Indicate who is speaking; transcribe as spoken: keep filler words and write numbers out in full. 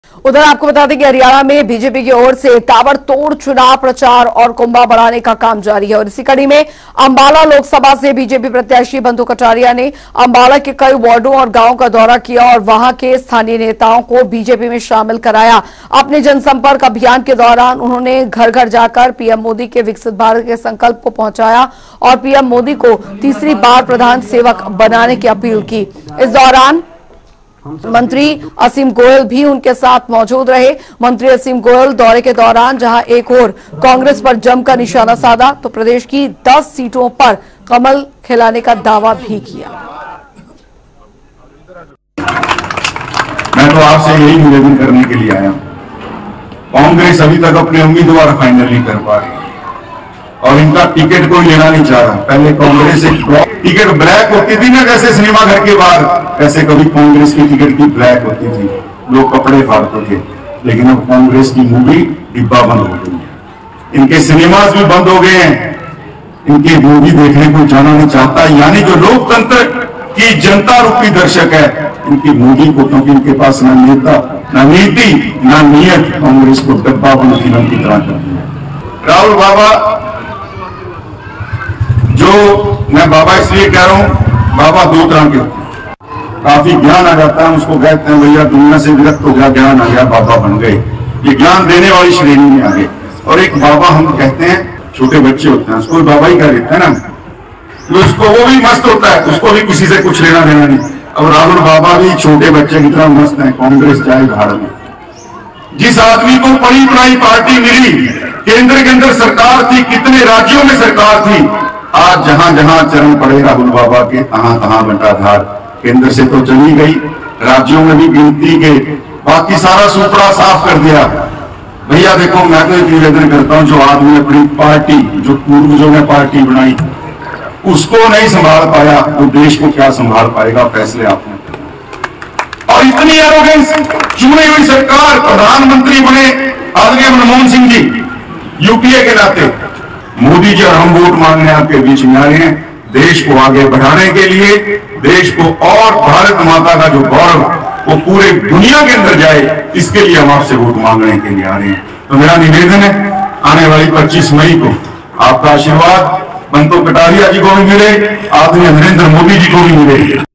Speaker 1: उधर आपको बता दें कि हरियाणा में बीजेपी की ओर से ताबड़तोड़ चुनाव प्रचार और कुंभा बढ़ाने का काम जारी है और इसी कड़ी में अंबाला लोकसभा से बीजेपी प्रत्याशी बंधु कटारिया ने अंबाला के कई वार्डों और गांवों का दौरा किया और वहां के स्थानीय नेताओं को बीजेपी में शामिल कराया। अपने जनसंपर्क अभियान के दौरान उन्होंने घर घर जाकर पीएम मोदी के विकसित भारत के संकल्प को पहुंचाया और पीएम मोदी को तीसरी बार प्रधान सेवक बनाने की अपील की। इस दौरान मंत्री असीम गोयल भी उनके साथ मौजूद रहे। मंत्री असीम गोयल दौरे के दौरान जहां एक ओर कांग्रेस पर जमकर निशाना साधा तो प्रदेश की दस सीटों पर कमल खिलाने का दावा भी किया।
Speaker 2: मैं तो आपसे यही निवेदन करने के लिए आया हूं। कांग्रेस अभी तक अपने उम्मीदवार फाइनल नहीं कर पा रही और इनका टिकट कोई लेना नहीं चाह रहा। पहले कांग्रेस एक टिकट ब्लैक होती थी ना, जैसे सिनेमा घर के बाहर, ऐसे कभी कांग्रेस की टिकट की ब्लैक होती थी, लोग कपड़े फाड़ते थे। लेकिन अब कांग्रेस की मूवी डिब्बा बंद हो गई है, इनके सिनेमाज भी बंद हो गए हैं, इनकी मूवी देखने को जाना नहीं चाहता। यानी जो लोकतंत्र की जनता रूपी दर्शक है, इनकी मूवी को, क्योंकि इनके पास ना नेता, ना नीति, ना नियत, कांग्रेस को डब्बा बंद फिल्म की तरह करती है। राहुल बाबा, जो मैं बाबा इसलिए कह रहा हूं, बाबा दो तरह के काफी ज्ञान आ जाता है, उसको कहते हैं भैया दुनिया से विरक्त हो गया, ज्ञान आ गया, बाबा बन गए, ये ज्ञान देने वाली श्रेणी में आ गए। और एक बाबा हम कहते हैं, छोटे बच्चे होते हैं, उसको बाबा ही कह देते हैं ना, तो उसको वो भी मस्त होता है, उसको भी किसी से कुछ लेना देना नहीं। अब राहुल बाबा भी छोटे बच्चे की तरह मस्त है, कांग्रेस जाए भाड़ में। जिस आदमी को पड़ी बनाई पार्टी मिली, केंद्र के अंदर सरकार थी, कितने राज्यों में सरकार थी, आज जहां जहां चरण पड़े राहुल बाबा के, तहां तहां बंटाधार। केंद्र से तो चली गई, राज्यों में भी गिनती के, बाकी सारा सुपड़ा साफ कर दिया। भैया देखो, मैं तो एक निवेदन करता हूं, जो आदमी अपनी पार्टी, जो पूर्वजों ने पार्टी बनाई, उसको नहीं संभाल पाया, वो देश को क्या संभाल पाएगा? फैसले आपने। और इतनी एरोगेंस, चुनी हुई सरकार, प्रधानमंत्री बने आदरणीय मनमोहन सिंह जी, यूपीए के नाते, मोदी जी और हम वोट मांगने आपके बीच में आए हैं, देश को आगे बढ़ाने के लिए, देश को और भारत माता का जो गौरव वो पूरे दुनिया के अंदर जाए, इसके लिए हम आपसे वोट मांगने के लिए आ रहे हैं। तो मेरा निवेदन है, आने वाली पच्चीस मई को आपका आशीर्वाद बंधु कटारिया जी को भी मिले, आदरणीय नरेंद्र मोदी जी को भी मिले।